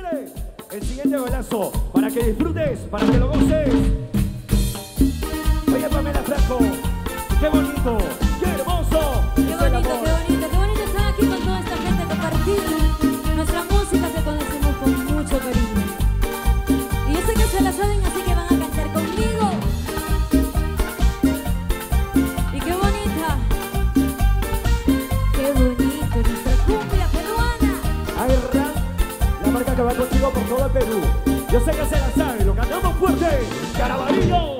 viene el siguiente golazo para que disfrutes, para que lo goces. Oye, Pamela Franco, qué bonito, qué hermoso. Qué bonito estar aquí con toda esta gente, compartir nuestra música que conocemos con mucho cariño. Y yo sé que se la saben, así que van a cantar conmigo. Y qué bonita, nuestra cumbia peruana. Agarra la marca que va contigo por todo el Perú. Yo sé que se la sabe, lo cantamos fuerte. Caraballo.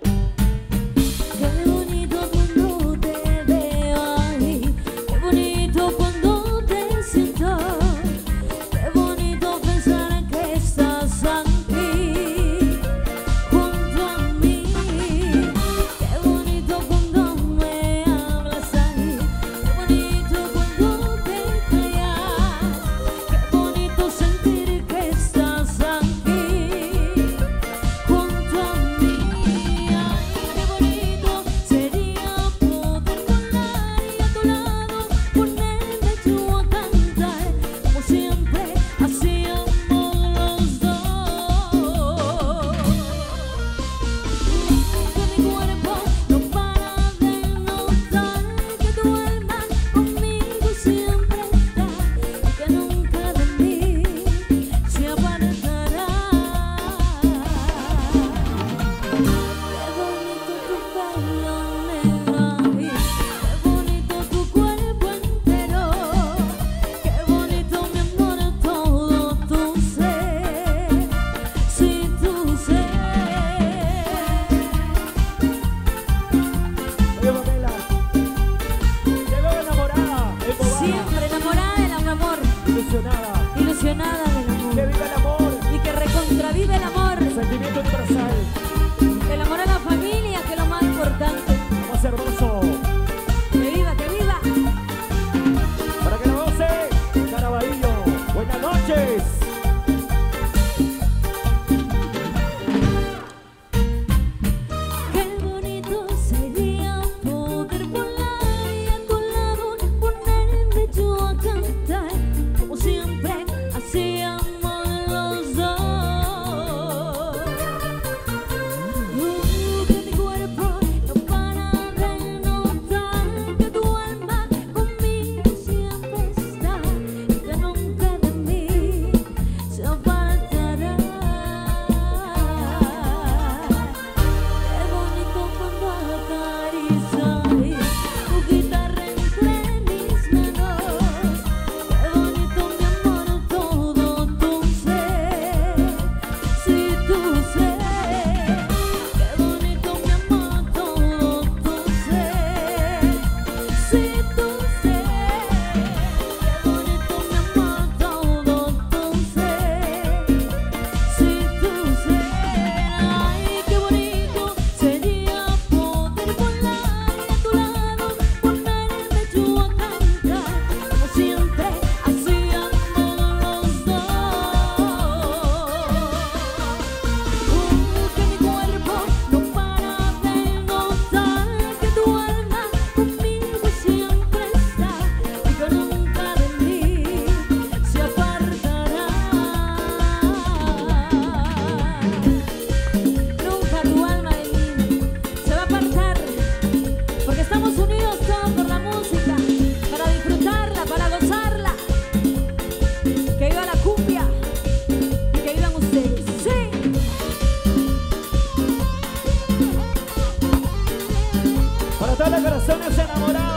Ilusionada del amor. Que viva el amor. Y que recontravive el amor. Sentimiento universal. El amor a la familia, que es lo más importante. Más hermoso. Que viva, que viva. Para que lo goce, Caraballo. Buenas noches. Qué bonito sería poder volar y a tu lado ponerme yo a cantar. Como siempre hacíamos los dos. Que mi cuerpo no para de notar que tu alma conmigo siempre está y que nunca de mí se apartará. Qué bonito cuando acaricias tu guitarra entre mis manos. Qué bonito mi amor, todo tu ser, si tú ser. Qué bonito mi amor, todo tu ser, si tú ser. Qué bonito mi amor, todo tu ser, si tú ser. Ay, qué bonito sería poder volar y a tu lado ponerme yo a cantar, como siempre hacíamos los dos. Que mi cuerpo no para de notar que tu alma conmigo siempre está y que nunca de mí se apartará. Nunca tu alma de mí se va a apartar, porque estamos unidos todos por la música, para disfrutarla, para gozarla. Que viva la cumbia y que vivan ustedes. ¡Sí! Para todos los corazones enamorados.